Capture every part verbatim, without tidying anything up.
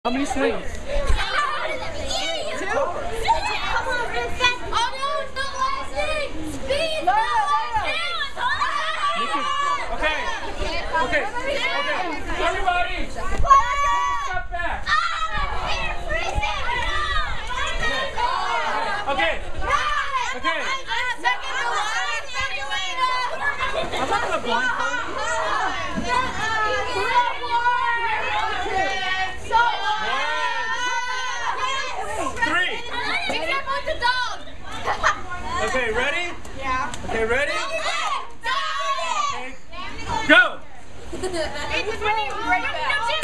How many swings? Two? Come on, real fast. Oh no, it's not lasting. Speed, it's not lasting. Okay. Okay. Okay. Everybody. Step back. Okay. Okay. I'm not gonna blindfold. Three. Be careful with the dog. Okay, ready? Yeah. Okay, ready? Okay. Go! It's running right back.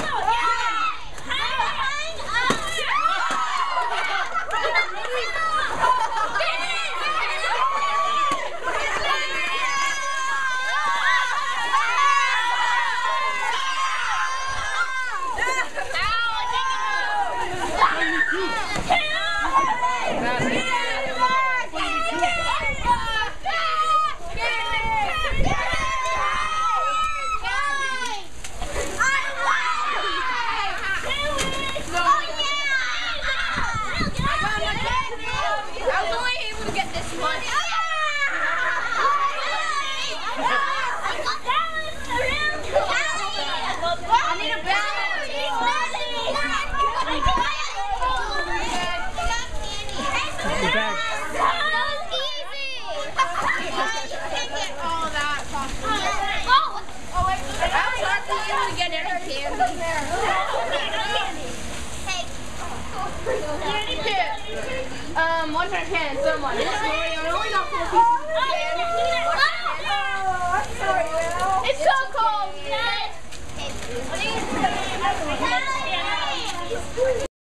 Um, one for ten, someone. It's so cold.